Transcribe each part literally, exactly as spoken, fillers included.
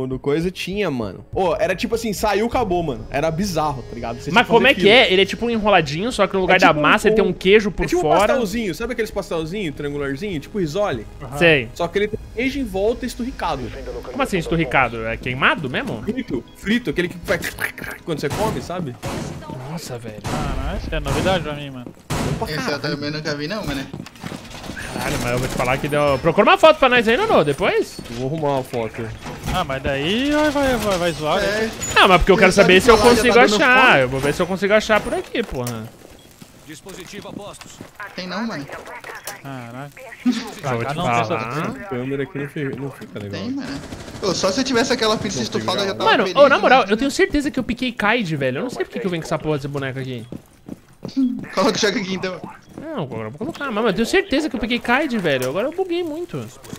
no coisa tinha, mano. Ô, oh, era tipo assim, saiu, acabou, mano. Era bizarro, tá ligado? Você Mas como é que é? Ele é tipo um enroladinho, só que no lugar é tipo da massa um, ele tem um queijo por é tipo fora. um pastelzinho, sabe aqueles pastelzinhos, triangularzinho? Tipo risole? Uhum. Sei. Só que ele tem queijo em volta e esturricado. Como assim esturricado? É queimado mesmo? Frito, frito, aquele que faz quando você come, sabe? Nossa, velho. Caralho, isso é novidade pra mim, mano. Esse eu também nunca vi não, mano. Caralho, mas eu vou te falar que deu... Procura uma foto pra nós aí, Nonô, depois. Vou arrumar uma foto. Ah, mas daí vai, vai, vai, vai zoar. É. Ah, mas porque eu quero saber se eu consigo tá achar. Eu vou ver se eu consigo achar por aqui, porra. Dispositivo a postos. Tem não, mano. Caralho. Vou te não falar. A câmera aqui não fica, não fica legal. Tem, mano. Ô, só se eu tivesse aquela pizza estufada já tava Mano, feliz, ô, na moral, né? eu tenho certeza que eu piquei Kaid, velho. Eu não sei porque que eu venho com essa porra desse boneco aqui. Coloca o choque aqui então. Não, agora eu vou colocar. Mas eu tenho certeza que eu peguei Kaid, velho. Agora eu buguei muito.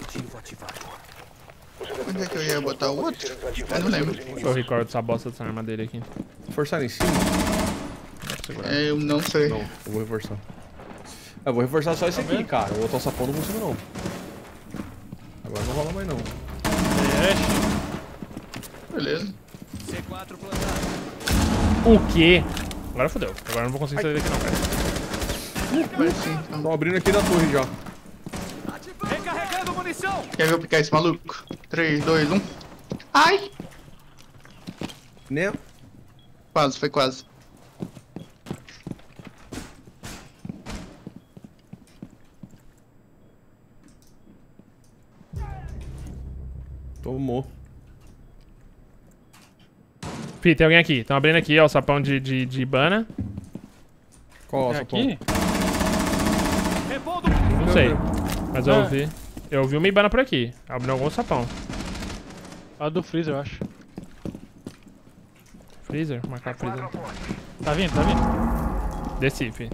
Onde é que eu ia botar o outro? Eu não lembro. Deixa eu record essa bosta dessa arma dele aqui. Forçar em cima? É, eu não sei. Não, eu vou reforçar. Eu vou reforçar só esse aqui, cara. O outro alçapão não consigo não. Agora não rola mais não. Beleza. C quatro plantado. O quê? Agora fodeu. Agora eu não vou conseguir sair daqui não, cara. Vai sim, então. Tô abrindo aqui da torre já. Recarregando munição. Quer ver eu picar esse maluco? três, dois, um. Ai! Né? Quase, foi quase. Tomou. Fih, tem alguém aqui. Estão abrindo aqui, ó, o sapão de, de, de Ibana. Qual É alçapão? aqui? Não sei. Mas eu Ah. ouvi. Eu ouvi uma Ibana por aqui. Abrindo algum sapão. A do freezer, eu acho. Freezer? Marcar freezer. Tá vindo, tá vindo. Desci, fi.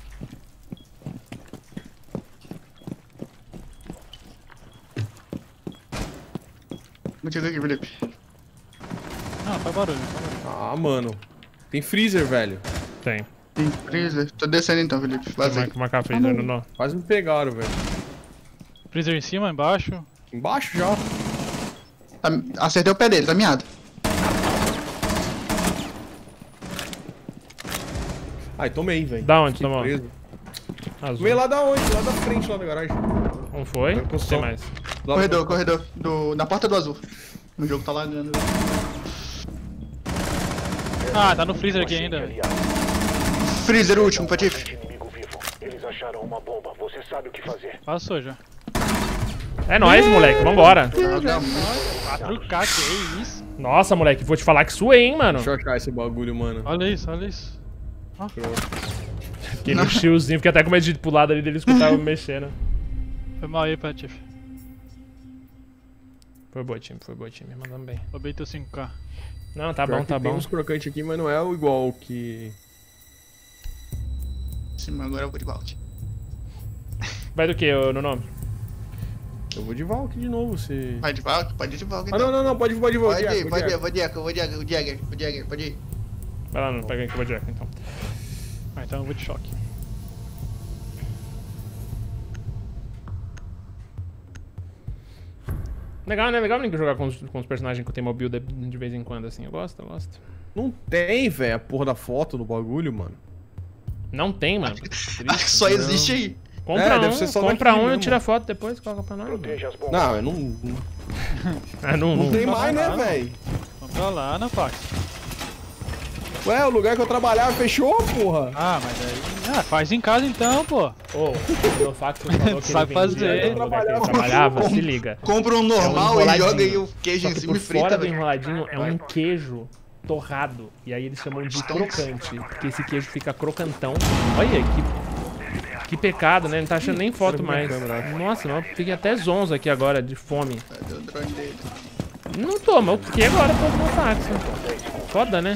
Vou chegar aqui, Felipe. Não, faz barulho, faz barulho. Ah, mano. Tem freezer, velho. Tem. Tem freezer. Tô descendo então, Felipe. Vazei. Mar marcar freezer no nó. Quase me pegaram, velho. Freezer em cima, embaixo. Embaixo já. Tá, acertei o pé dele, tá miado. Ai, tomei, velho. Da onde Fiquei tomou? preso. Azul. Tomei lá da onde? Lá da frente, lá da garagem. Um foi. Vai, Tem construção. mais. Lá Corredor, corredor. Do, na porta do azul. O jogo tá lagando. Ah, tá no freezer aqui ainda. Freezer o último, Patife. Inimigo vivo. Eles acharam uma bomba. Você sabe o que fazer. Passou já. É nóis, moleque. Vambora. quatro K, que é isso? Nossa, moleque. Vou te falar que suei, hein, mano. Deixa eu achar esse bagulho, mano. Olha isso, olha isso. Fiquei no shieldzinho. Fiquei até com medo de ir pro lado ali dele escutar eu me mexendo. Foi mal aí, Patife. Foi boa, time. Foi boa, time. Mandamos bem. Roubei teu cinco K. Não, tá Pior bom, que tá tem bom. uns crocantes aqui, mas não é o igual que... Sim, agora eu vou de volta. Vai do que, no nome? Eu vou de Valk de novo, se... Vai de volta? Pode ir de volta Ah, então. não, não, não. Pode ir, pode ir. Pode Diego, ir, pode ir, Diego. vou de Eco, vou de Eco, vou de Eco, vou de Eco, vou de Eco, pode ir. Vai lá, não. Pega aqui o Jack, então. Ah, então eu vou de choque. Legal, né? Legal brincar jogar com os, com os personagens que tem mobile de, de vez em quando, assim. Eu gosto, eu gosto. Não tem, velho, a porra da foto no bagulho, mano. Não tem, mano. Acho que só existe aí. Compra É, um, deve ser só compra daqui um e mesmo. tira foto depois, coloca pra nós. mano. Proteja as bombas. Não, eu não... Não, Ah, não, não não. tem mais, né, não. velho? Vamos pra lá, né, Pax? Ué, o lugar que eu trabalhava fechou, porra. Ah, mas aí... Ah, faz em casa então, pô. Ô, o meu fax falou que Sabe ele vendia fazer. no lugar que ele trabalhava, se liga. Compra um normal e enroladinho. joga aí o queijo Só em que cima por e frita, fora do velho. enroladinho é um queijo torrado. E aí eles chamam de Então- crocante. Porque esse queijo fica crocantão. Olha que, que pecado, né? Não tá achando nem foto mais. Nossa, não, fiquei até zonzo aqui agora, de fome. Cadê o drone dele? Não tô, mas eu fiquei agora todo no fax. Foda, né?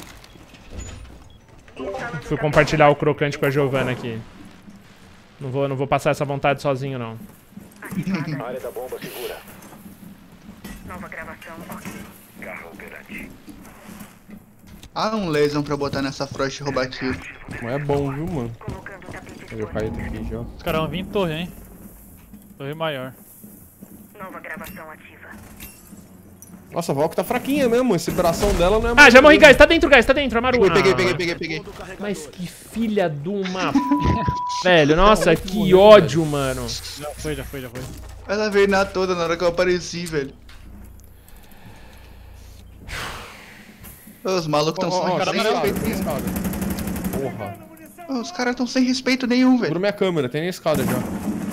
Fui compartilhar o crocante com a Giovana aqui. Não vou, não vou passar essa vontade sozinho, não. A área da bomba segura. Nova gravação, ok. Carro operante. Ah, um laser pra botar nessa Frost e roubar tiro. Mas é bom, viu, mano? Colocando o tapete Eu caí daqui já. Os caras vão vir em torre, hein? Torre maior. Nova gravação ativa. Nossa, a Valk tá fraquinha mesmo. Esse bração dela não é Ah, já morri, guys. Tá dentro, guys. Tá dentro, Amaru. Peguei, Ah, peguei, peguei, peguei. Mas que filha de uma... Velho, nossa, que ódio, mano. Já foi, já foi, já foi. Ela veio na toda na hora que eu apareci, velho. Os malucos tão Ó, ó, sem tem escada, respeito tem nenhum. escada. Porra. Os caras tão sem respeito nenhum, Segura velho. minha câmera, tem na escada já.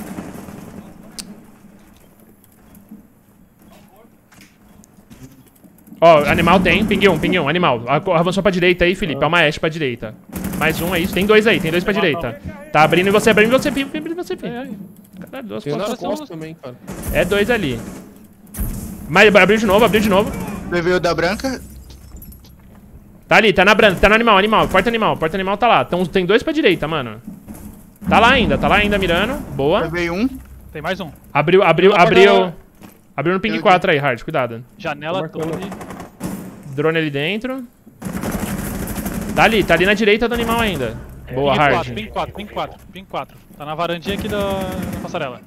Ó, animal tem. Pingue um, pingue um. Animal. Avançou pra direita aí, Felipe. É uma Ashe pra direita. Mais um, é isso. Tem dois aí, tem dois pra direita. Tá abrindo e você, abrindo e você, Fih. Abrindo e você, Fih. Caralho, duas Tem nas costas. costas também, cara. É dois ali. Mas abriu de novo, abriu de novo. Levei o da branca. Tá ali, tá na branca, tá no animal, animal. Porta animal, porta animal tá lá. Então, tem dois pra direita, mano. Tá lá ainda, tá lá ainda mirando. Boa. Levei um. Tem mais um. Abriu, abriu, Não, abriu. não. Abriu no ping quatro aí, Hard, cuidado. Janela, Tô marcando. torre. Drone ali dentro. Tá ali, tá ali na direita do animal ainda. Boa, Ping Hard. quatro, ping quatro, ping quatro, ping quatro. Tá na varandinha aqui da, da passarela.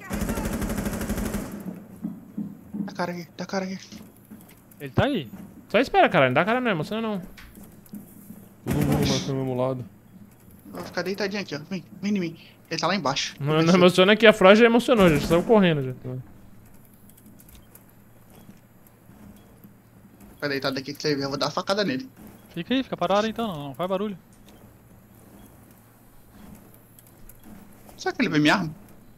Tá cara aqui, tá cara aqui. Ele tá aí. Só espera, cara, não dá cara não, emociona não. Todo mundo marcando o mesmo lado. Vou ficar deitadinho aqui, ó. Vem, vem em mim. Ele tá lá embaixo. Não, não emociona que a Frost já emocionou, já saiu correndo já. Fica deitado aqui que você vê, eu vou dar uma facada nele. Fica aí, fica parado então, não, não faz barulho. Será que ele vê minha arma?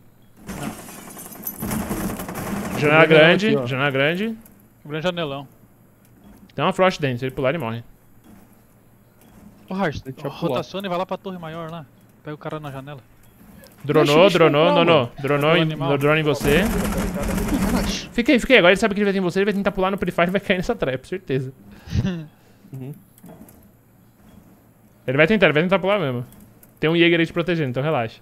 Janela grande, aqui, ó. janela grande. Quebrando janelão. Tem uma Frost dentro, se ele pular ele morre. Ô, Hard, Deixa eu pular. rotaciona e vai lá pra torre maior lá. Pega o cara na janela. Dronou, Deixa, deixa eu dronou, pular, dronou. Dronou, em, animal. drone em você. Ih, relaxa. Fica aí, fica aí. Agora ele sabe que ele vai ter em você, ele vai tentar pular no Prefire e vai cair nessa trap, certeza. Uhum. Ele vai tentar, ele vai tentar pular mesmo. Tem um Jäger aí te protegendo, então relaxa.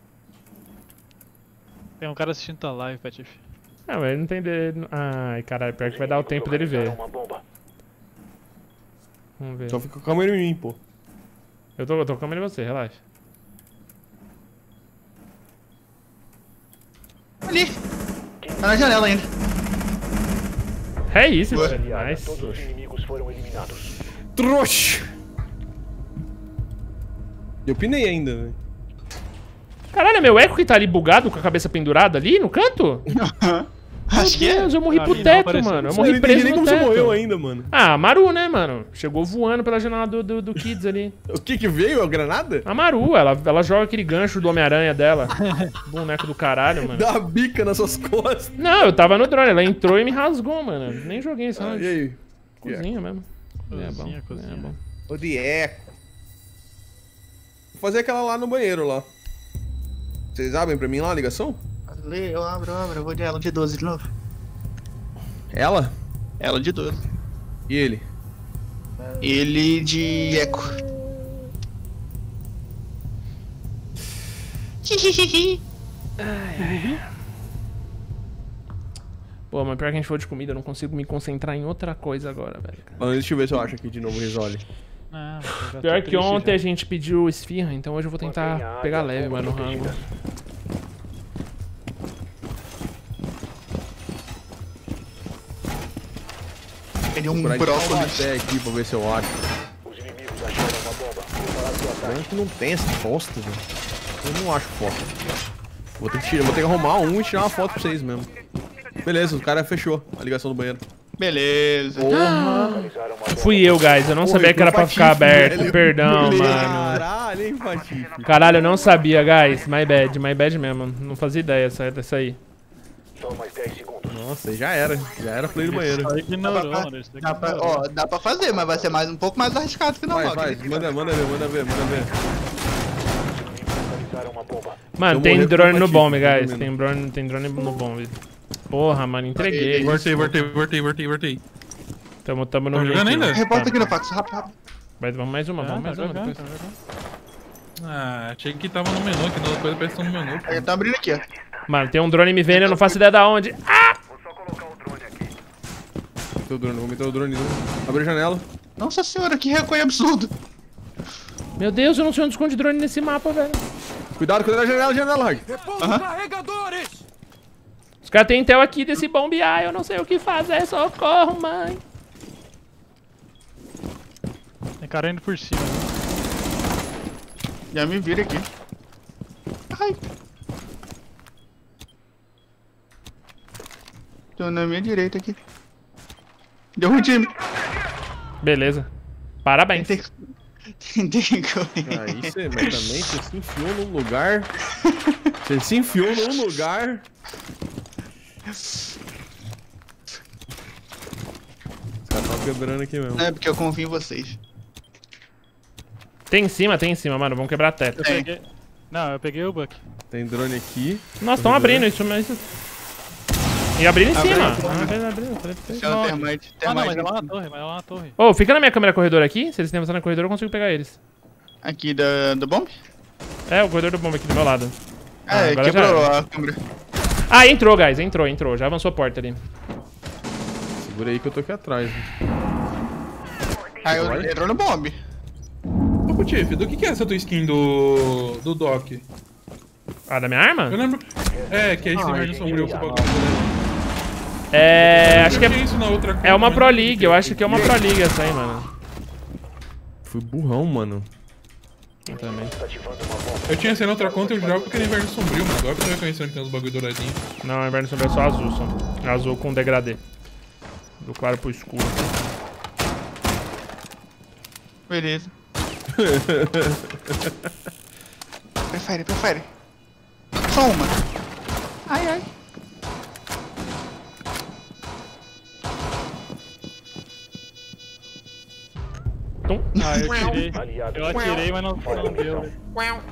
Tem um cara assistindo tua live, Patife. Ah, mas ele não tem dele. Ai, caralho, pior que vai dar o tempo dele ver. Uma bomba. Vamos ver. Só fica com a câmera em mim, pô. Eu tô, eu tô com a câmera em você, relaxa. Ali. Tá na janela ainda. É isso, Boa. velho. Aliada, Nice. todos os inimigos foram eliminados. Trouxa! Eu pinei ainda, velho. Caralho, é meu eco que tá ali bugado com a cabeça pendurada ali no canto? Acho que Meu é. Deus, eu morri Pra pro mim não teto, apareceu. mano. Eu Eu morri não entendi preso nem no como teto. você morreu ainda, mano. Ah, a Maru, né, mano? Chegou voando pela janela do, do, do Kids ali. O que que veio? A granada? A Maru, ela, ela joga aquele gancho do Homem-Aranha dela. Boneco do caralho, mano. Dá a bica nas suas costas. Não, eu tava no drone, ela entrou e me rasgou, mano. Nem joguei esse Ah, round. e aí? Cozinha mesmo. Cozinha, é bom, cozinha. é bom. O de eco. Vou fazer aquela lá no banheiro, lá. Vocês abrem pra mim lá a ligação? Lê, eu abro, eu abro. Eu vou de ela de doze de novo. Ela? Ela de doze. E ele? Ele de eco. Pô, mas pior que a gente for de comida, eu não consigo me concentrar em outra coisa agora, velho. Ah, deixa eu ver se eu acho aqui de novo o Risole. Não, eu já tô Pior que triste ontem já. a gente pediu esfirra, então hoje eu vou tentar Mantenha a pegar área leve, mano, no rango. protegida. Ele é um Por aí brócolis. até aqui pra ver se eu acho. Os inimigos acharam uma bomba. Preparados o ataque. Branco não tem essa bosta, velho. Eu não acho foto. Vou ter que, tirar, vou ter que arrumar um e tirar uma foto pra vocês mesmo. Beleza, o cara fechou a ligação do banheiro. Beleza. Localizaram uma bomba. Fui eu, guys. Eu não sabia que era pra ficar aberto. Perdão, Beleza. mano. Caralho, hein, Patife. Caralho, eu não sabia, guys. My bad, my bad mesmo. Não fazia ideia dessa, dessa aí. Só mais dez segundos. Nossa, já era. Já era play do banheiro. Só ignorou, Dá pra- mano. Isso daqui Dá pra, ignorou. ó, dá pra fazer, mas vai ser mais, um pouco mais arriscado que normal. Vai, vai, que- manda, manda ver, manda ver, manda ver. Os inimigos localizaram uma bomba. Mano, Eu tem morri com drone no o bomb, Patife, guys. tá Tem drone, tem drone no bomb. Porra, mano, entreguei. Voltei, voltei, voltei, voltei, voltei. Tamo, tamo no Tá jogando ritmo. ainda? Reporta aqui no fax, rápido, rápido. Vai, vamos mais uma, Ah, vamos mais tá uma jogando, depois. tá jogando. Ah, achei que tava no menu, que não coisa apareceu no menu. Aí tá abrindo aqui, ó. Mano, tem um drone me vendo, eu não faço ideia da onde. Ah! Vou só colocar o drone aqui. Meteu o drone, vou meter o drone. Abre a janela. Nossa senhora, que recuo absurdo. Meu Deus, eu não sei onde esconde drone nesse mapa, velho. Cuidado, cuidado da janela, janela, Hag. Os caras têm intel aqui desse bombear, eu não sei o que fazer, socorro, mãe. Tem cara indo por cima. Já me vira aqui. Ai. Tô na minha direita aqui. Deu um time. Beleza. Parabéns. Tem que... Tem que correr. Aí você, mas também você se enfiou num lugar. Você se enfiou num lugar. Os caras tão quebrando aqui mesmo. Não é porque eu confio em vocês. Tem em cima, tem em cima, mano. Vamos quebrar teto. Eu Tem. peguei... Não, eu peguei o Buck. Tem drone aqui. Nossa, estão abrindo isso, mas... E abrindo em Abriu, cima. abriu. Ah, abriu, abriu. Falei pra vocês. Tem um termite. Ah, não, mas termite é lá na torre, mas é lá na torre. Ô, fica na minha câmera corredor aqui. Se eles têm avançado na corredor, eu consigo pegar eles. Aqui da, do bomb? É, o corredor do bomba aqui do meu lado. Ah, É, agora quebrou já a câmera. Ah, entrou, guys. Entrou, entrou. Já avançou a porta ali. Segura aí que eu tô aqui atrás. Né? Aí eu entrou no bomb. Ô, Patife, do que que é essa tua skin do... do Doc? Ah, da minha arma? Eu lembro... É, que é esse inverno sombrio com o bagulho. É... Acho que Eu tinha é... isso na outra É uma conta, Pro mas- League. Eu acho que é uma Pro League essa aí, mano. Fui burrão, mano. Eu também. Eu tinha essa na outra conta e eu jogava porque era inverno sombrio, mas agora que eu tô reconhecendo que tem uns bagulho douradinhos. Não, inverno sombrio é só azul, só. Azul com degradê. Do claro pro escuro. Beleza. Prefere, prefere. Só uma. Ai, ai. Tum. Ah, eu tirei. Aliado Eu atirei, mas não, não deu. velho.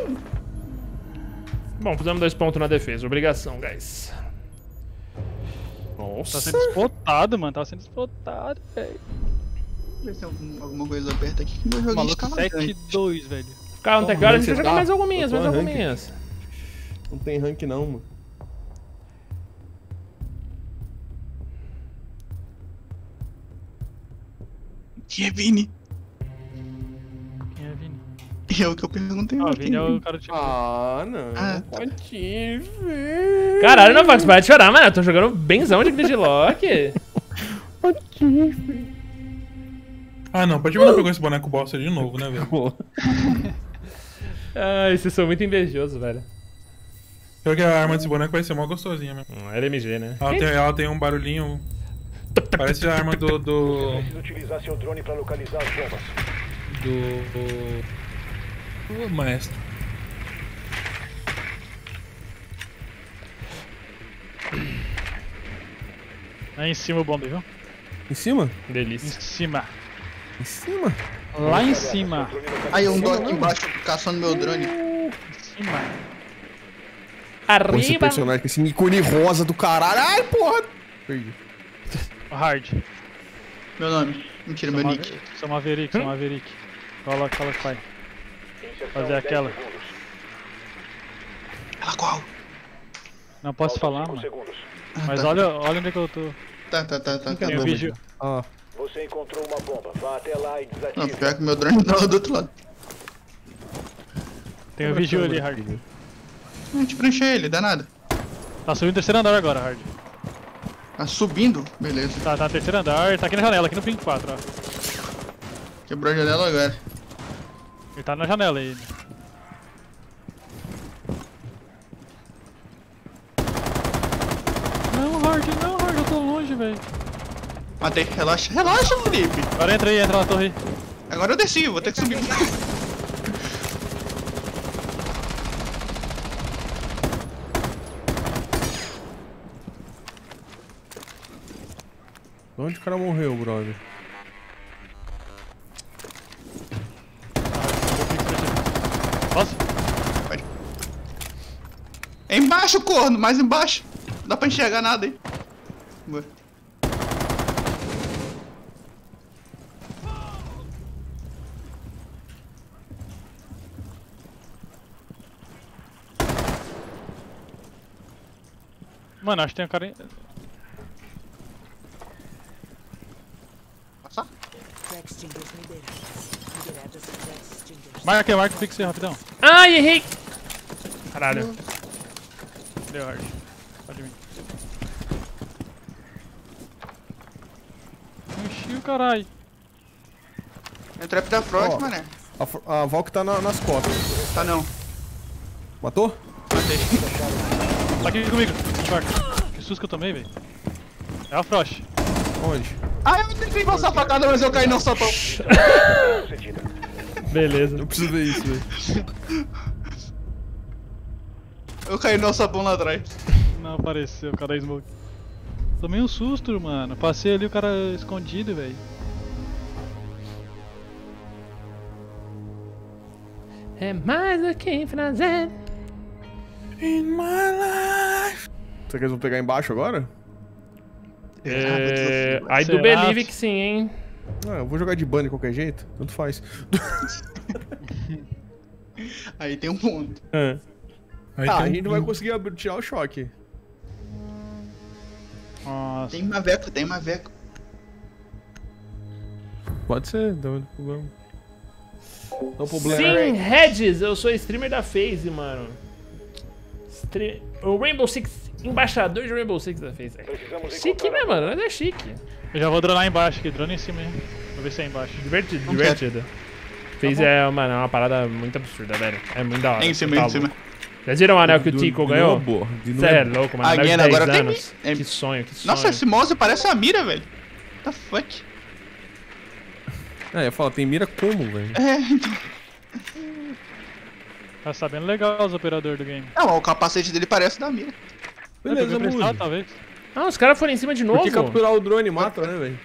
Bom, fizemos dois pontos na defesa. Obrigação, guys. Tá Nossa. sendo explotado, mano. Tá sendo explotado, velho. Ver se tem algum, alguma coisa aberta aqui que meu joguinho Maluco escala sete grande. dois, velho. Cara, não tem Porra, cara, a mas gente vai você jogar tá- mais alguminhas, eu mais tô rank. alguminhas. Não tem rank não, mano. Que é Vini? Quem é Vini? É o que eu perguntei. Ah, o ontem. Vini é o cara tipo. Ah, não. Ah, tá. Patife. Caralho, não, Fox, para de chorar, mano. Eu tô jogando benzão de Gridlock. Patife. Ah, não, Patife não pegou esse boneco bosta de novo, né, velho? Pô. Ai, vocês são muito invejosos, velho. Pior que a arma desse boneco vai ser mó gostosinha mesmo. Hum, L M G, né? Ela tem, ela tem um barulhinho... Parece a arma do... do... Precisa utilizar seu drone para localizar as bombas. do... do maestro. Lá em cima o bombe, viu? Em cima? Em Delícia. cima. Em cima? Lá em cima. Aí um dog aqui embaixo caçando meu drone. Em cima. Pô, esse Arriba. personagem com esse ícone rosa do caralho. Ai, porra. Perdi. O Hard. Meu nome. Mentira, meu Sou nick. Ma- Sou Maverick, sou Maverick. Cola, cola, pai. Fazer aquela. Ela qual? Não posso falar, mano. Segundos. Mas tá. olha, olha onde é que eu tô. Tá, tá, tá, tá. tá Tem um bom. vídeo. Ah. Você encontrou uma bomba. Vá até lá e Não, desative. pior que meu drone tá do outro lado. Tem um vídeo ali, Hard. A gente preenche ele, dá nada. Tá subindo o terceiro andar agora, Hard. Tá subindo? Beleza. Tá, tá no terceiro andar, tá aqui na janela, aqui no Pink quatro, ó. Quebrou a janela agora. Ele tá na janela aí. Não, Hard, não, Hard, eu tô longe, velho. Matei. Relaxa, relaxa, Felipe. Agora entra aí, entra na torre aí. Agora eu desci, vou ter que subir. Onde o cara morreu, brother? Posso? É embaixo, corno, mais embaixo. Não dá pra enxergar nada aí. Boa. Mano, acho que tem um cara aí. Passar? Marca aí, marca o Pixel rapidão. Ai, errei. Caralho. Deu, Hard. Pode vir. Ih, caralho. Tem o trap da Frost, Ó. mané. A, F- a Valk tá na- nas costas. Tá não. Matou? Matei. Tá aqui comigo. Shark. Que susto que eu tomei, velho. É a Frost. Onde? Ah, eu tentei passar a facada, mas eu caí no sapão. Beleza. Eu preciso ver isso, velho. Eu caí no sapão lá atrás. Não apareceu, o cara da Smoke. Tomei um susto, mano. Passei ali o cara escondido, velho. É mais do que fazer. In my life. Será que eles vão pegar embaixo agora? É... Aí do Será? Believe que sim, hein? Ah, eu vou jogar de ban de qualquer jeito. Tanto faz. Aí tem um ponto. É. Aí Ah, tem a um- gente não vai conseguir abrir- tirar o choque. Nossa. Tem Maveco, tem Maveco. Pode ser, não tem problema. Não problema. Sim, Regis, eu sou streamer da FaZe, mano. Stre... O Rainbow Six, embaixador de Rainbow Six da FaZe. Chique, né, mano? Mas é chique. Eu já vou dronar embaixo aqui, drone em cima aí. Vou ver se é embaixo. Divertido, Não divertido. FaZe é, mano, é uma parada muito absurda, velho. É muito da hora. Em cima, Tá em cima. louco. Vocês viram o anel que o Do- Tico de ganhou? novo, de novo. Você é louco, mano. Ah, Anel de Guiana, dez agora tem anos. mi- é- Que sonho, que sonho. Nossa, esse mouse parece a mira, velho. What the fuck? É, eu falo, tem mira como, velho? É, então. Tá sabendo legal os operadores do game. Não, o capacete dele parece da mira. Beleza, É, Muzi. talvez. Ah, os caras foram em cima de novo? Porque capturar o drone mata, né, velho?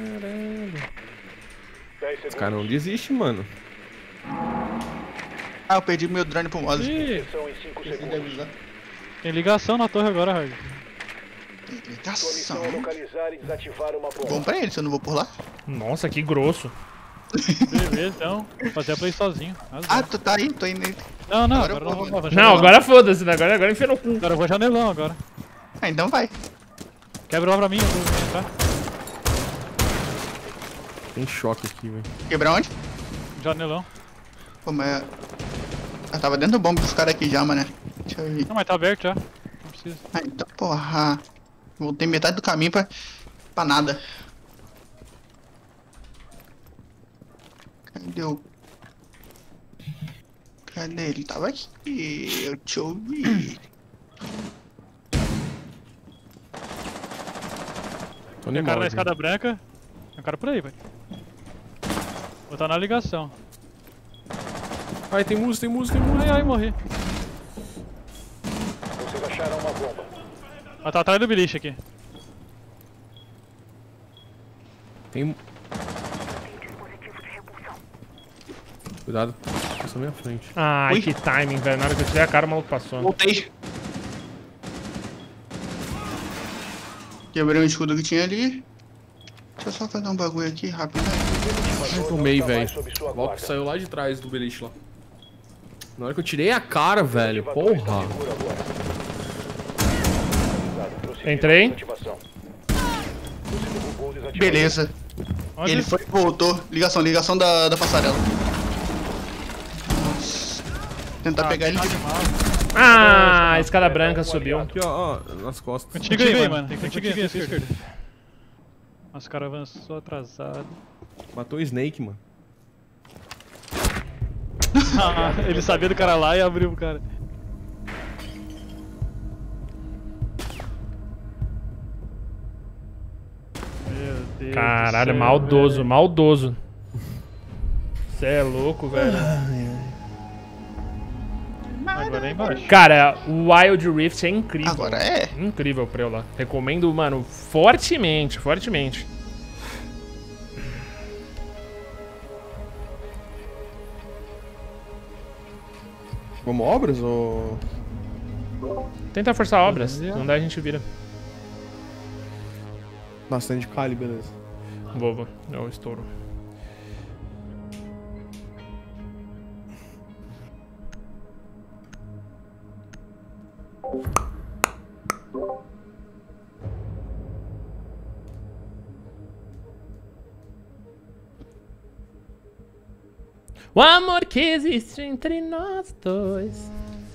dez Os segundos. caras não desistem, mano. Ah, eu perdi meu drone pro mouse. Ih, São em cinco Esqueci de segundos. avisar. tem ligação na torre agora, Rag. Sua Ligação. missão é localizar e desativar uma bomba. Bom pra ele, se eu não vou por lá. Nossa, que grosso. Beleza, então. Fazer a play sozinho. Azar. Ah, tu tá aí, tô indo aí. não, não, agora agora, eu não vou, vou. vou Não, janelão. agora foda-se, né? Agora, agora enfia no cu. Agora eu vou janelão agora. Ah, então vai. Quebra lá pra mim, eu vou entrar. Tem choque aqui, velho. Quebrar onde? Janelão. Pô, mas... Eu tava dentro do bombe dos caras aqui já, mané. Deixa eu ir. Não, mas tá aberto já. Não precisa. Ah, então, porra. Voltei metade do caminho pra... pra nada. Cadê o... Cadê ele? Tava aqui. Eu te ouvi. Tô Tem animal, cara na velho. escada branca. Tem um cara por aí, velho. Vou estar na ligação. Ai, tem música, tem música, tem música. Ai, ai, morri. Vocês acharam uma bomba. Ela tá atrás do beliche aqui. Tem... Dispositivo de repulsão. Cuidado. Passa na minha frente. Ai, Ui. que timing, velho. Na hora que eu tirei a cara, o maluco passou. Voltei. Quebrei um escudo que tinha ali. Deixa eu só fazer um bagulho aqui rápido. Eu tomei, Não está mais velho. sob sua O Valk guarda. saiu lá de trás do beliche lá. Na hora que eu tirei a cara, velho. Porra. Segura agora. Prosseguir Entrei. com desativação. Você derrubou o desativador. Beleza. Onde? Ele foi e voltou. Ligação, ligação da, da passarela. Nossa. Tentar pegar ele. tá animal. Ah, a escada branca subiu. Aqui, ó, ó, nas costas. Contigo aí, mano. Tem contigo aí, essa esquerda. Nossa, o cara avançou atrasado. Matou o Snake, mano. Ah, ele sabia do cara lá e abriu o cara. Meu Deus. Caralho, do céu, maldoso, velho. maldoso. Cê é louco, velho. Agora é embaixo. Cara, o Wild Rift é incrível. Agora é. Incrível pra eu lá. Recomendo, mano, fortemente, fortemente. Vamos obras ou... Tenta forçar obras. Não dá, a gente vira. Bastante cali, beleza. Vou, vou. É o estouro. O amor que existe entre nós dois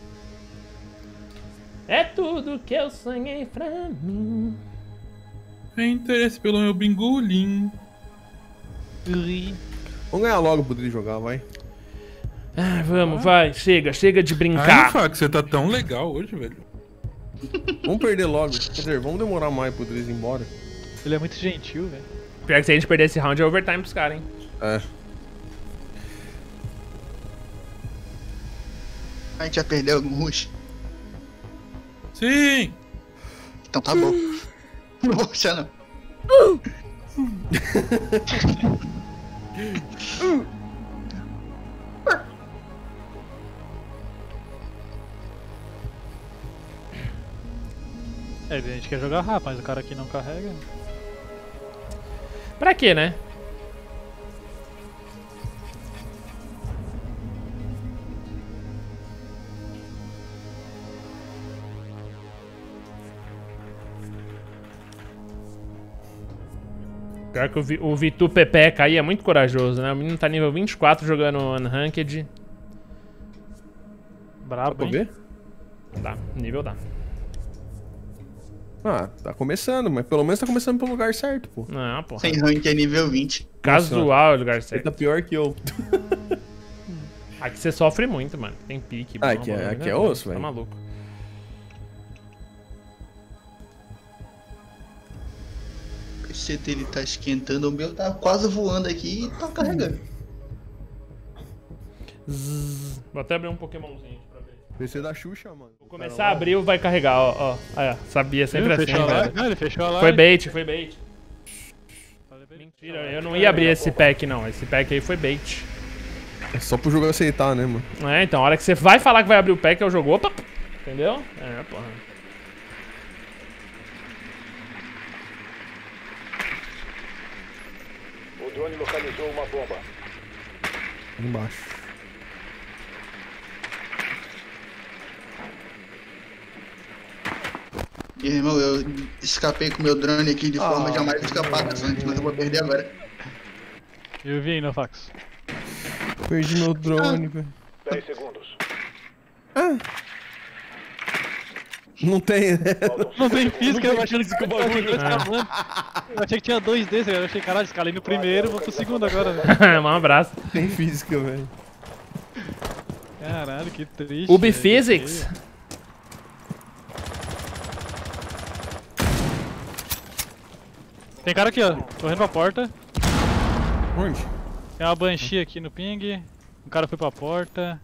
é tudo que eu sonhei pra mim. Tem interesse pelo meu bingolim. Vamos ganhar logo pro Dri jogar, vai. Ah, vamos, vai. Chega, chega de Ai, brincar. Fax, você tá tão legal hoje, velho. Vamos perder logo. Quer dizer, vamos demorar mais pro Dri ir embora. Ele é muito gentil, velho. Pior que se a gente perder esse round é overtime pros caras, hein. É. A gente já perdeu algum rush? Sim! Então tá bom. Não vou puxar, não. É, a gente quer jogar rápido, mas o cara aqui não carrega. Pra quê, né? Pior que o, Vi, o Vitu Pepeca aí é muito corajoso, né? O menino tá nível vinte e quatro jogando Unranked. Brabo, Pra hein? ver? Dá, nível dá. Ah, tá começando, mas pelo menos tá começando pelo lugar certo, pô. Não, porra. Sem rank é nível vinte. Casual é o lugar Ele certo. tá pior que eu. Aqui você sofre muito, mano. Tem pique. Ah, bomba, aqui é- bagulho, aqui é né? osso, Tá velho. maluco. O P C dele tá esquentando, o meu tá quase voando aqui e tá carregando. Zzz. Vou até abrir um Pokémonzinho pra ver. P C da Xuxa, mano. Vou começar a abrir, vai carregar, ó. ó. Aí, ó. Sabia, sempre Ele assim, fechou a live? velho. Não, ele fechou a live. Foi bait, foi bait. Mentira, eu não ia abrir esse pack, não. Esse pack aí foi bait. É só pro jogo aceitar, né, mano? É, então, a hora que você vai falar que vai abrir o pack, eu jogo, opa! Entendeu? É, porra. O drone localizou uma bomba. Embaixo. E, irmão, eu escapei com o meu drone aqui de forma jamais escapada antes, mas eu vou perder agora. Eu vi aí no fax. Perdi meu drone, velho. dez segundos. Não tem, né? Faltam Não tem cinco física, eu achei que física o bagulho. Eu achei que tinha dois desses, eu achei, caralho, escalei no primeiro, vou pro segundo agora, velho. um abraço. Tem física, velho. Caralho, que triste. Ubi velho, Physics. que feio. Tem cara aqui, ó, correndo pra porta. Onde? Tem uma Banshee aqui no ping. O cara foi pra porta.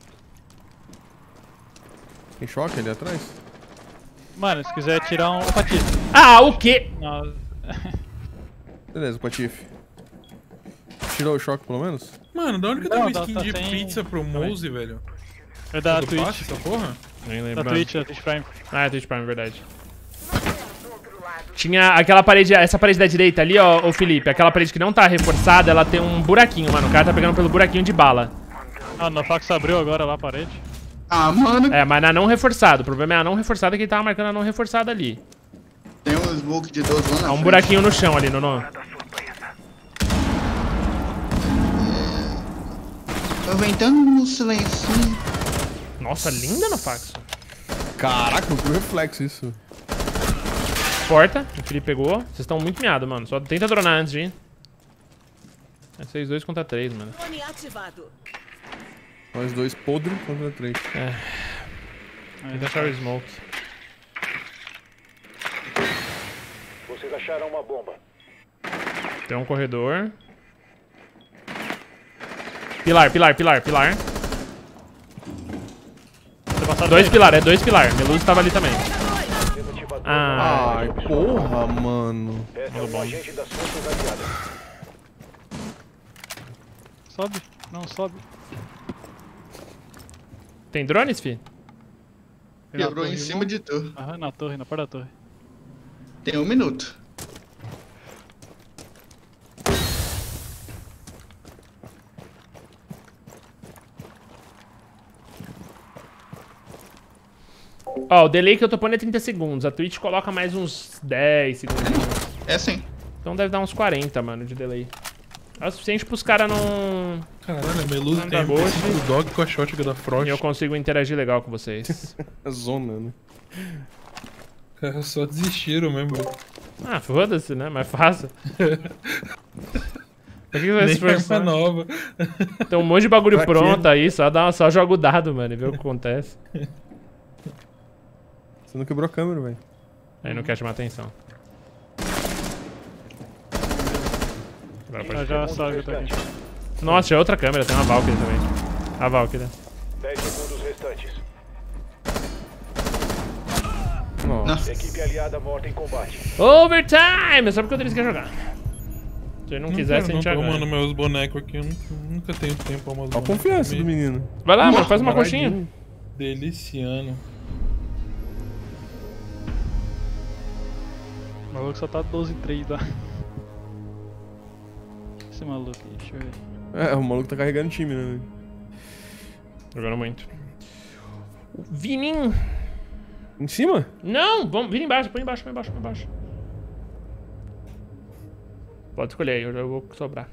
Tem choque ali atrás? Mano, se quiser tirar um... Opa, aqui. Ah, o quê? Não. Beleza, Patife. Tirou o choque pelo menos? Mano, da onde que Não, tem uma tá- skin tá de sem- pizza pro Mouse, velho? É da Do Twitch. passe, essa porra? Nem Da lembro. Twitch, da Twitch Prime. Ah, é Twitch Prime, verdade. Tinha aquela parede, essa parede da direita ali, ó, ô Felipe, aquela parede que não tá reforçada, ela tem um buraquinho, mano. O cara tá pegando pelo buraquinho de bala. Ah, no fax abriu agora lá a parede. Ah, mano, É, mas na não reforçada. O problema é a não reforçada, que ele tava marcando a não reforçada ali. tem um smoke de doze lá na É um frente. buraquinho no chão ali, Nono. Eu venho tão no silencinho. Nossa, linda no fax. Caraca, o reflexo isso. Porta, o Felipe pegou. Vocês estão muito miados, mano. Só tenta dronar antes de ir. É seis dois contra três, mano. Drone ativado. Nós dois podre contra três. Tenta achar o smoke. Vocês acharam uma bomba. Tem um corredor. Pilar, pilar, pilar, pilar. Dois pilar, é dois pilar. Meluz tava ali também. Desativador. Ah, Ai, porra, mano. Esse é um agente das forças aliadas. Sobe, não sobe. tem drones, fi? Tem na Quebrou em torre, cima não? de tu. Aham, na torre, na porta da torre. Tem um minuto. Ó, o delay que eu tô pondo é trinta segundos. A Twitch coloca mais uns dez segundos. É sim. Então deve dar uns quarenta, mano, de delay. É o suficiente pros caras não... Caralho, a Melusa Manda tem a boa, do dog com a shotgun da Frost. E eu consigo interagir legal com vocês. É zona, né? Cara, só desistiram mesmo. Ah, foda-se, né? Mais fácil. Pra que você vai se Nem esforçar? arma nova. Tem um monte de bagulho Pra quê? pronto aí, só, dá, só joga o dado, mano, e vê o que acontece. Você não quebrou a câmera, velho. Aí não quer chamar atenção. Agora pode... Já já sabe que eu tô aqui. Nossa, tinha outra câmera, tem uma Valkyrie também. A Valkyrie. dez segundos restantes. Nossa. Equipe aliada morta em combate. Overtime! Só porque o Denis quer jogar. Se ele não, Não quisesse, quero, a gente não ia tô ganhar. arrumando meus bonecos aqui. Eu nunca, nunca tenho tempo pra umas Olha a bonecos. confiança Me do menino. Vai lá, mano, faz uma coxinha. Paradinho. Deliciando. O maluco só tá doze e três lá. Esse maluco aí, deixa eu ver. É, o maluco tá carregando o time, né? Jogando muito. O Vininho. Em cima? Não, vamos, vira embaixo, põe embaixo, põe embaixo, põe embaixo. Pode escolher aí, eu já vou sobrar.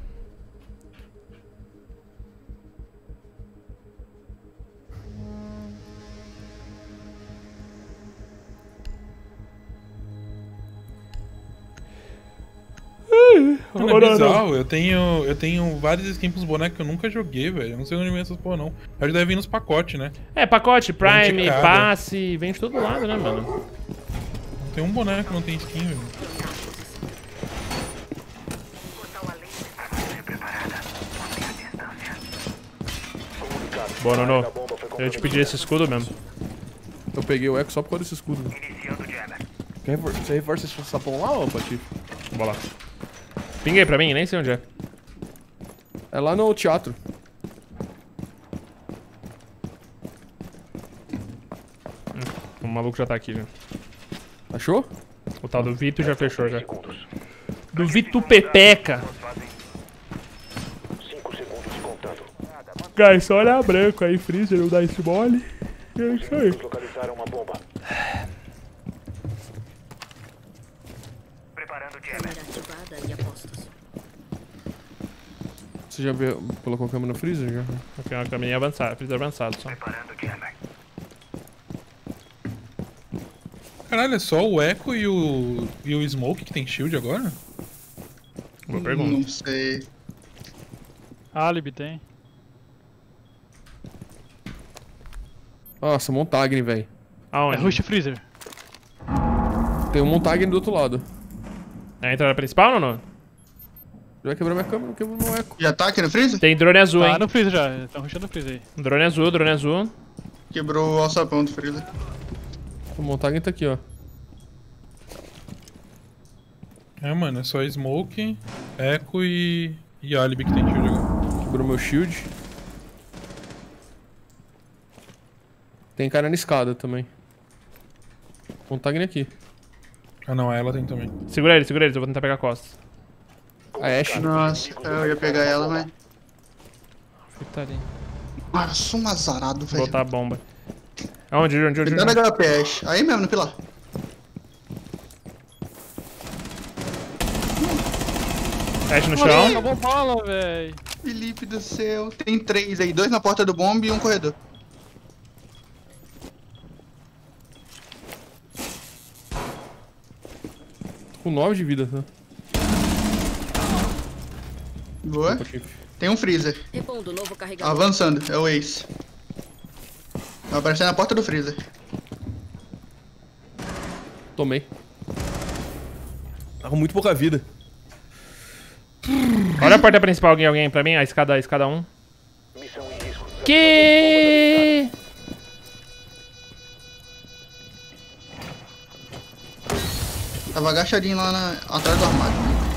Mano, é bizarro, eu tenho, eu tenho várias skins pros bonecos que eu nunca joguei, velho. Eu não sei onde vem essas porra, não. Acho que deve vir nos pacotes, né? É, pacote, Prime, Vem de cada. passe, vem de todo lado, né, mano? Não tem um boneco que não tem skin, velho. Boa, Nono. Eu te pedi esse escudo mesmo. Eu peguei o eco só por causa desse escudo. Né? Quer refor Você reforça esse sapão lá, ô Patife? Bora lá. Pinguei pra mim, nem sei onde é. É lá no teatro. O maluco já tá aqui, já. Achou? O tal do Vito já fechou, já. Do Vito Pepeca. cinco segundos contando. Guys, só olhar branco aí, Freezer, não dá esse mole. É isso aí. Localizaram uma bomba. Câmera ativada e apostos. Você já viu, colocou a câmera no freezer? Já? Aqui é uma caminha avançada, Freezer avançado só. Caralho, é só o Echo e o, e o Smoke que tem shield agora? Boa pergunta. Não sei. Alibi tem. Nossa, Montagne, velho. É Aonde? Rush Freezer. Tem um Montagne do outro lado. É a entrada principal ou não? Já quebrou minha câmera, quebrou meu eco. Já tá aqui no freezer? Tem drone azul, hein? Tá no freezer já, estão rushando o freezer aí. Drone azul, drone azul. Quebrou o alçapão do freezer. O Montagne tá aqui, ó. É, mano, é só Smoke, Echo e, e Alibi que tem shield agora. Quebrou meu shield. Tem cara na escada também. Montagne aqui. Ah não, ela tem também. Segura eles, segura eles, eu vou tentar pegar costas. A Ashe. Nossa, eu ia pegar ela, mas... Fica ali. Ah, eu sou um azarado, Vou velho. botar a bomba. Aonde, onde, onde, Cuidado onde? na H P, Ash. Aí mesmo, no pilar. Ash no Mano, chão. acabou bala, véi. Felipe do céu. Tem três aí. Dois na porta do bombe e um corredor. Com nove de vida, tá? Boa. Tem um freezer. Repondo novo carregador. Avançando. É o Ace. Vai aparecer na porta do freezer. Tomei. Tá com muito pouca vida. Olha a porta principal, alguém, alguém pra mim, a escada, a escada um. Missão em risco. Que? Tava agachadinho lá na... atrás do armário.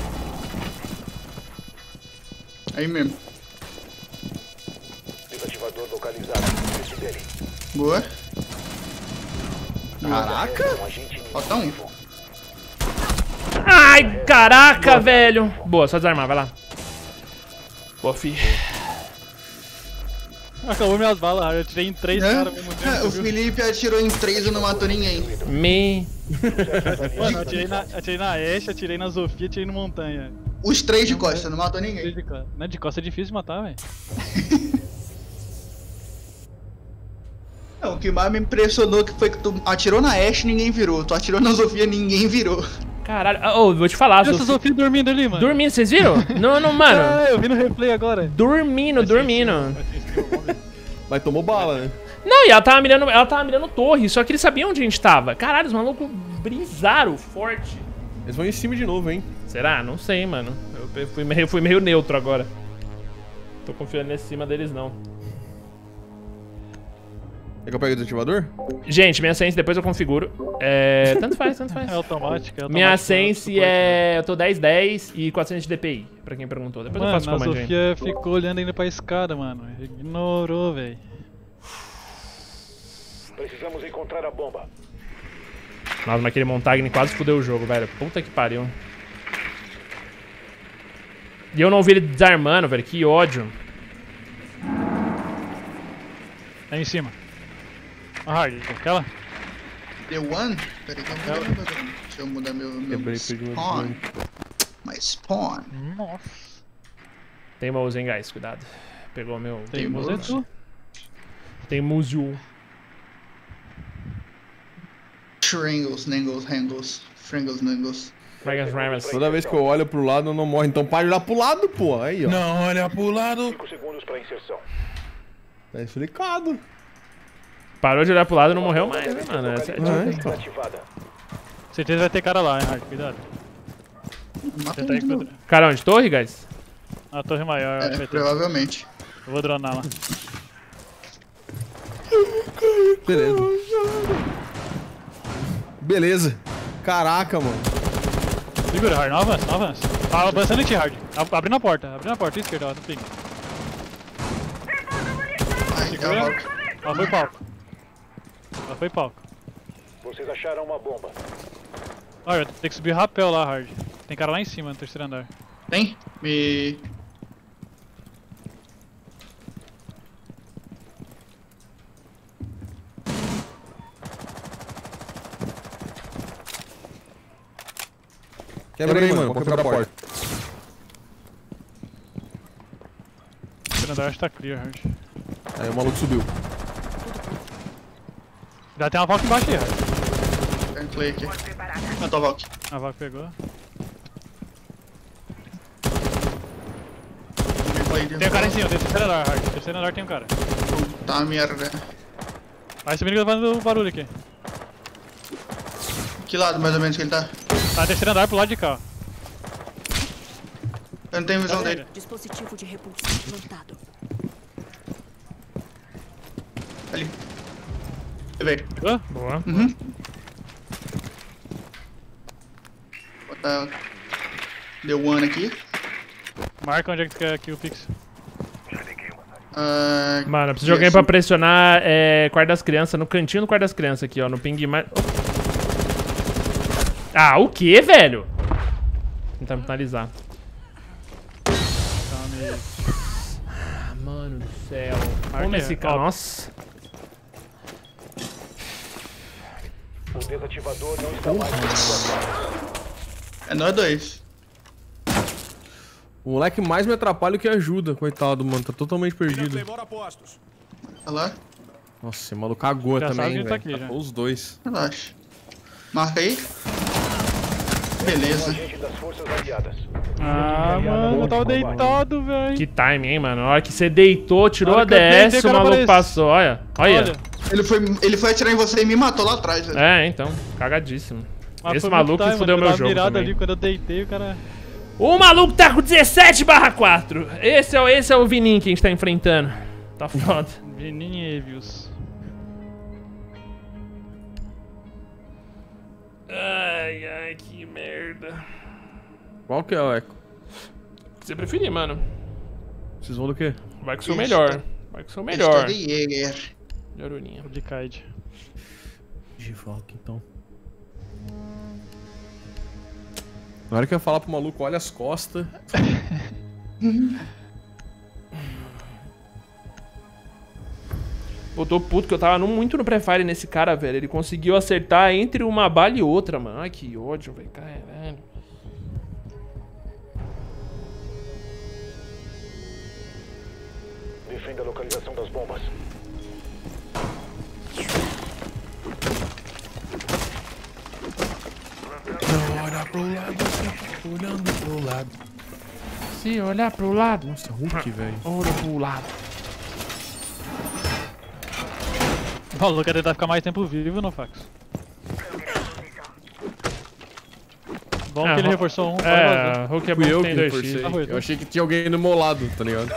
Aí mesmo. Desativador localizado. Esse dele. Boa. Caraca! Um agente Falta um. Ai, caraca, velho. Boa, só desarmar, vai lá. Boa, fi. Acabou minhas balas, eu tirei em três É? caras ao mesmo tempo, É, o viu? Felipe atirou em três e não matou ninguém. Me. Mano, eu atirei na, atirei na Ashe, atirei na Sofia, atirei no Montanha. Os três de costa, não matou ninguém. De costa. Não, de costa é difícil de matar, velho. Não, o que mais me impressionou que foi que tu atirou na Ashe e ninguém virou. Tu atirou na Sofia e ninguém virou. Caralho. Ô, oh, vou te falar. Olha essa Sofia dormindo ali, mano. Dormindo, vocês viram? Não, não, mano. Ah, eu vi no replay agora. Dormindo, Vai dormindo. Vai ser skill, vamos ver. Mas tomou bala, né? Não, e ela tava mirando, ela tava mirando torre, só que eles sabiam onde a gente tava. Caralho, os malucos brisaram forte. Eles vão em cima de novo, hein? Será? Não sei, mano. Eu fui meio, fui meio neutro agora. Tô confiando nesse cima deles, não. Quer que eu pegue o desativador? Gente, minha sense depois eu configuro. É... Tanto faz, tanto faz. É automática, é automática. Minha sense é... Eu tô dez dez e quatrocentos de D P I, pra quem perguntou. Depois Mano, eu faço a comandinho. Sofia ficou olhando ainda pra escada, mano. Ignorou, velho. Precisamos encontrar a bomba. Nossa, mas aquele Montagne quase fudeu o jogo, velho. Puta que pariu. E eu não vi ele desarmando, velho. Que ódio. Aí em cima. A hard, aquela? The one? Peraí que eu mudei meu bagulho. Deixa eu mudar meu, meu Quebrei, perdi meu spawn. drone. My spawn. Nossa. Tem mouse, hein, guys. Cuidado. Pegou meu... Tem Tem você mouse. tu? Tem museu. Shringles, Nangles, Hangles, Fringles, Nangles. Ragas, Ramas. Toda vez que eu olho pro lado, eu não morro. Então para de olhar pro lado, pô. Aí, ó. Não, olha pro lado. cinco segundos para inserção. Tá explicado. Parou de olhar pro lado e não morreu mais, né, mano? Essa é a É, dica. então. Ativada. Certeza vai ter cara lá, hein, hard. Cuidado. Mata Tenta um aí de novo. contra... Cara, onde? Torre, guys? A torre maior, acho que É, vai ter. provavelmente. Eu vou dronar lá. Beleza. Beleza. Caraca, mano. Segura, hard. Não avança, não avança. Tá avançando em ti, hard. Ab- Abrindo a porta, abrindo a porta. Esquerda, ó, no ping. Ai, Segura. tá Ela foi palco. Ela foi palco. Vocês acharam uma bomba. Olha, tem que subir rapel lá, hard. Tem cara lá em cima, no terceiro andar. Tem? Me... Quebra aí, mano. Pode quebrar a porta. Terceiro andar acho que tá clear, hard. Aí o maluco subiu. Já tem uma Valk embaixo aí, hard. Tem play aqui. Ah, tô Valk. A Valk pegou. Tem um cara em cima, tem terceiro andar, hard. Terceiro andar tem um cara. Tá merda. Vai subindo que eu tô fazendo barulho aqui. Que lado mais ou menos que ele tá? Tá, terceiro andar pro lado de cá, ó. Eu não tenho visão dele. Dispositivo de repulsão implantado. Ali. Levei. Hã? Boa. Uhum. Botar... Deu one aqui. Marca onde é que tu quer aqui o pix. Ah, Mano, eu preciso de alguém pra pressionar é, quarto das crianças, no cantinho do quarto das crianças aqui, ó, no ping mais... Ah, o que, velho? Tentar finalizar. Tá, me... Ah, mano do céu. Marca Como aí, esse ó. cara... Nossa. O desativador não está mais. É nós dois. O moleque mais me atrapalha do que ajuda, coitado, mano. Tá totalmente perdido. Olha lá. Nossa, esse maluco cagou Já sabe também, que tá velho. aqui, já. Tapou os dois. Relaxa. Marca aí. Beleza. Agente das forças aliadas. Ah, mano, eu tava deitado, velho. Que timing, hein, mano. A hora que você deitou, tirou Na a hora que eu deitei, D S, o o cara maluco aparece. passou. Olha, olha. Olha. Ele foi, ele foi atirar em você e me matou lá atrás, velho. É, então. Cagadíssimo. Mas Esse foi maluco muito time, fudeu mano. meu Eu tava jogo mirado também. ali quando eu deitei, o cara... O maluco tá com dezessete barra quatro. Esse é, o- esse é o Vininho que a gente tá enfrentando. Tá foda. Vinícius. Ai, ai, que merda. Qual que é o eco? O que você preferir, mano. Vocês vão do quê? Vai com o seu Isso, melhor. tá. Vai com o seu Estou melhor. de Jäger. Melhorinha. De Kaid. De volta, então. Na hora que eu ia falar pro maluco, olha as costas. Eu tô puto que eu tava no- muito no pré-fire nesse cara, velho. Ele conseguiu acertar entre uma bala e outra, mano. Ai, que ódio, velho. Caralho. Defenda a localização das bombas. Não olha pro olhando pro lado. Se olhar pro lado. Nossa, Hulk, velho. Olha pro lado. O maluco quer tentar ficar mais tempo vivo, não, Fax? Bom É, que ele Ro- reforçou um. É, Hulk é bom Fui eu que que tem dois reforcei. x. Tá ruim, Eu achei que tinha alguém do meu lado, tá ligado?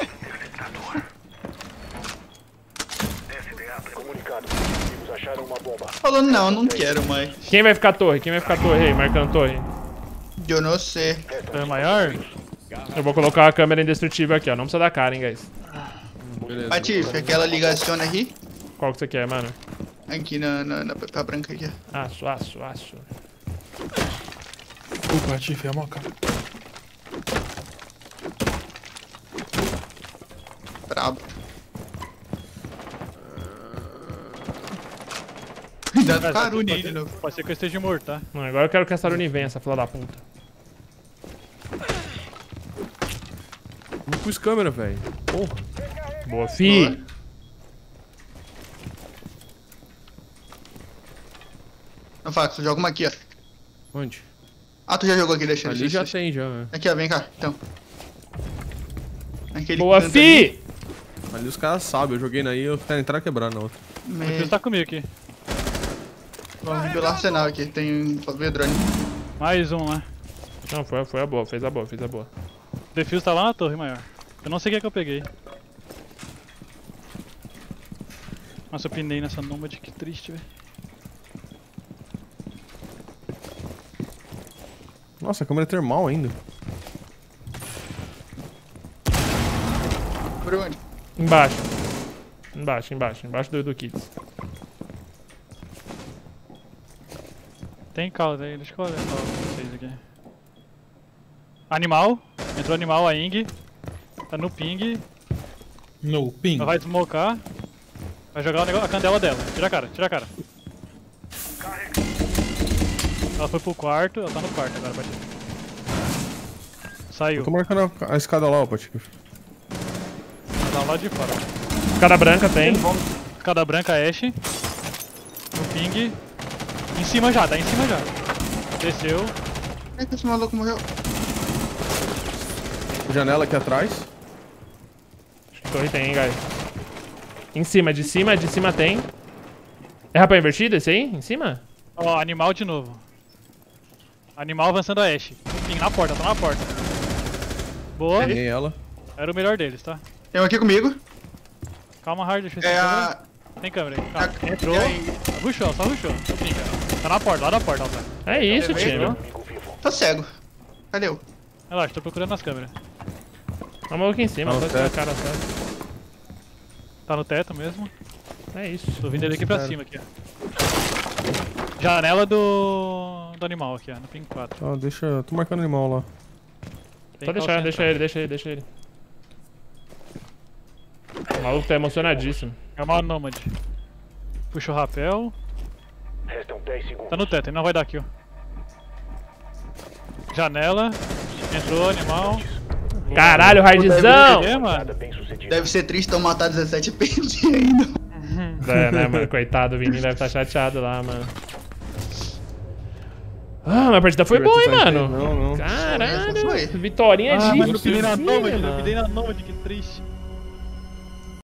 Comunicado. Inimigos acharam uma bomba. Falando não, não quero mais. Quem vai ficar torre? Quem vai ficar torre aí, marcando torre? Eu não sei. É maior? Eu vou colocar a câmera indestrutível aqui, ó. Não precisa dar cara, hein, guys. Beleza. Patife, aquela ligação aqui. Qual que você quer, mano? Aqui na, na, na pra branca aqui. Aço, aço, aço. O Patife é moca. Brabo. Cuidado com o Karune aí de novo. Pode ser que eu esteja morto, tá? Não, agora eu quero que a Saruni venha, essa filha da puta. Não pus câmera, velho. Porra. Boa, fi. Não, Fax, joga uma aqui, ó. Onde? Ah, tu já jogou aqui, deixa Ali deixa, já deixa. tem, já, né? Aqui, ó, vem cá, então. Aquele Boa, canto fi. Ali os caras sabem, eu joguei na I, eu quero entrar e quebrar na outra. ali. O Me... Defuse tá comigo aqui. Vamos pelo arsenal aqui, tem um ver drone. Mais um lá. Não, foi, foi a boa, fez a boa, fez a boa. O Defuse tá lá na torre maior. Eu não sei o que é que eu peguei. Nossa, eu pinei nessa Nomad, que triste, velho. Nossa, a câmera é termal ainda. Por onde? Embaixo. Embaixo, embaixo, embaixo do, do Kids. Tem calda aí, deixa eu olhar pra vocês aqui. Animal. Entrou animal, a Ing. Tá no ping. No ping. Ela vai desmocar. Vai jogar o negócio, a candela dela. Tira a cara, tira a cara. Ela foi pro quarto, ela tá no quarto agora, Patife. Saiu. Eu tô marcando a, a escada lá, ó, Patife. Tá lá de fora. Escada branca tem. Escada branca, Ashe. No ping. Em cima já, tá em cima já. Desceu. Como é que esse maluco morreu? Janela aqui atrás. Acho que torre tem, hein, guys. Em cima, de cima, de cima tem. É rapaz invertido esse aí? Em cima? Ó, animal de novo. Animal avançando a Ashe. No ping, na porta, tá na porta. Boa. Peguei ela. Era o melhor deles, tá? Tem um aqui comigo. Calma, Hard, deixa eu ver É se tem a... câmera. Tem câmera aí. Calma. a- Entrou. é a Ing. Rushou, só rushou. No ping, ó. Tá na porta, lá da porta, ó. Tá. É isso, É, time. Inimigo vivo. Tô cego. Cadê eu? Relaxa, tô procurando nas câmeras. Tá um maluco em cima, Tá só no tirar a teto. cara só. Tá no teto mesmo. É isso. Tô vindo ele aqui pra Cara. cima, aqui, ó. Janela do... do animal aqui, ó. No ping quatro. Ó, deixa. Tô marcando animal lá. Tem Só calça deixar, deixa entrar. ele, deixa ele, deixa ele. O maluco tá emocionadíssimo. É uma Nomad. Puxa o rapel. Restam dez segundos. Tá no teto, ele não vai dar kill. Janela. Entrou, animal. Caralho, hardzão! É, mano. Nada bem sucedido. Deve ser triste eu matar dezessete e perder ainda. É, né, mano? Coitado, o Vininho deve estar chateado lá, mano. Ah, mas a partida foi boa, hein, mano? Não, não. Caralho! Essa foi. Vitorinha Ah, de mas eu pinei na cima, Nomad, eu mano. pinei na Nomad, que triste.